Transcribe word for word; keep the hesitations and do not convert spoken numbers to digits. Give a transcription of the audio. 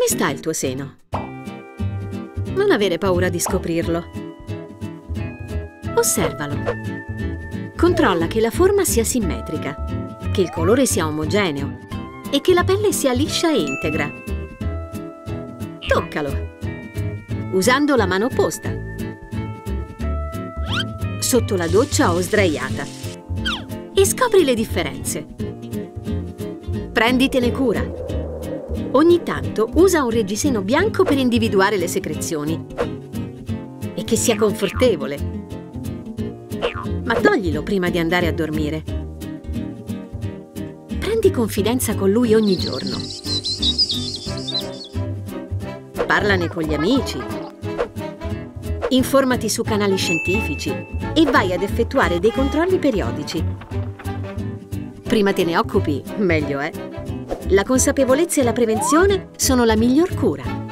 Come sta il tuo seno? Non avere paura di scoprirlo. Osservalo. Controlla che la forma sia simmetrica, che il colore sia omogeneo e che la pelle sia liscia e integra. Toccalo, usando la mano opposta, sotto la doccia o sdraiata, e scopri le differenze. Prenditene cura. Ogni tanto usa un reggiseno bianco per individuare le secrezioni e che sia confortevole. Ma toglilo prima di andare a dormire. Prendi confidenza con lui ogni giorno. Parlane con gli amici. Informati su canali scientifici e vai ad effettuare dei controlli periodici. Prima te ne occupi, meglio è. La consapevolezza e la prevenzione sono la miglior cura.